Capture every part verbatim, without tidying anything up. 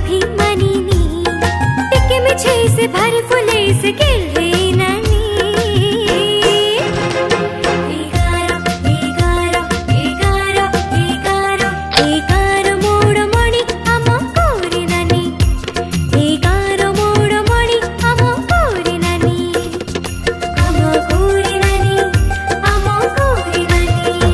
कभी मानिनी टिके में छे से भर फुले से गिले नानी एगारो एगारो एगारो एगारो एगारो मोड़ मणि आम गौरी नानी एगारो मोड़ मणि आम गौरी नानी आम गौरी नानी आम गौरी नानी।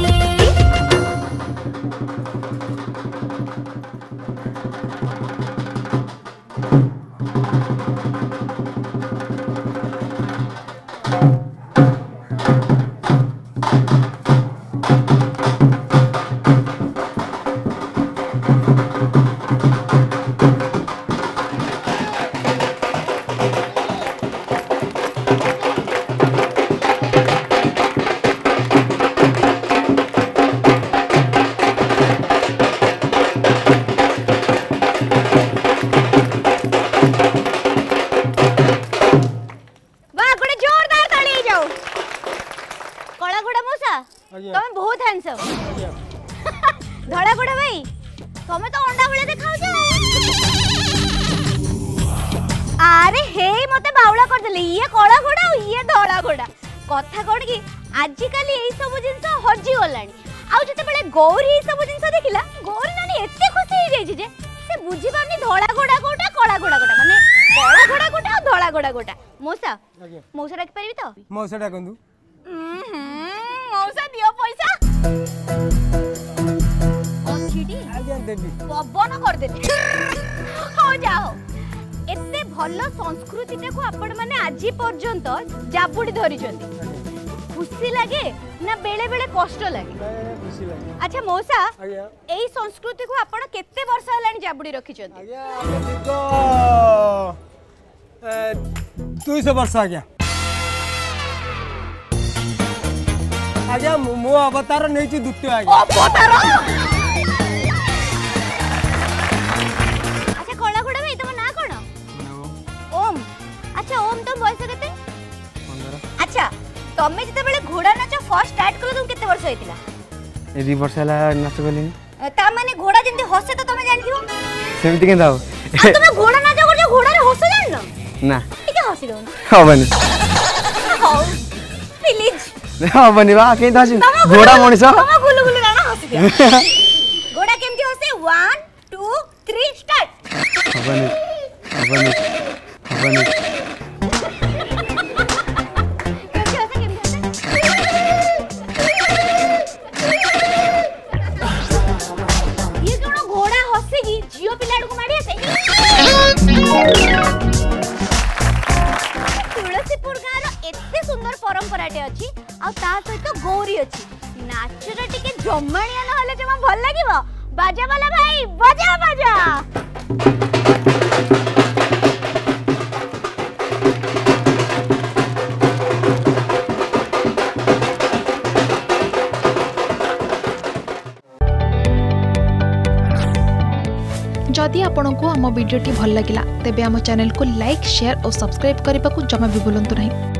तुम बहुत हैंडसम धड़ा गोड़ा भाई तुम तो अंडा भले देखाउ छ। अरे हे मते बावळा कर देले ये कळा गोड़ा ये धड़ा गोड़ा कथा कोन की आजि काली एई सब जिंस हजी गलानी आ जते बेले गौरी एई सब जिंस देखिला गौरी नानी एते खुशी हो जाई जे से बुझी पानी धड़ा गोड़ा कोटा कळा गोड़ा कोटा माने कळा गोड़ा कोटा और धड़ा गोड़ा कोटा मौसा मौसा रख परबी तो मौसा डाकंदु मौसा दियो पैसा ओछिडी आज्ञा देबी पवन कर देले हो जाओ एते भलो संस्कृति को आपण माने आजि पर्यंत जाबुडी धरि जंती खुशी लागे ना बेले बेले कष्ट लागे खुशी लागे। अच्छा मौसा आज्ञा एई संस्कृति को आपण केते वर्ष हलानी जाबुडी रखि जंती आज्ञा तो दो सौ वर्ष आज्ञा आज्ञा मो अवतार नहीं छी द्वितीय आज्ञा अवतार अच्छा कोला गुडा भाई तुम ना कोन ओम अच्छा ओम तुम बयस केते पंद्रह अच्छा तमे जते बेले घोड़ा नाच फर्स्ट स्टार्ट करो तुम केते वर्ष होइतिला ए दि वर्ष हला नाच गलिनी ता माने घोड़ा जंती हसे तो तमे जानथियो सेमति के दाओ तुम घोड़ा नाच कर घोड़ा रे हसे जाननो ना ठीक हसी दो हबनी हो प्लीज हबनी बा के दासी घोड़ा मनिस तम गुलु गुलु राणा हसी दिया घोड़ा केमती हसे वन टू थ्री स्टार्ट हबनी हबनी हबनी केमती हसे केमती हसे ये कोन घोड़ा हसे की जियो पिलाड को माडी हसे तुलसीपुर गाँव एते सुंदर परंपराटे अच्छी आ ता सहित गौरी अच्छी नाचरा टिके जम्माणिया न हले जमा भल लागिवो बाजा वाला भाई बजा बजा जदि आपंक आम भिडी भल लगा तेब आम चैनल को लाइक शेयर और सब्सक्राइब करने को जमा भी भूलु नहीं।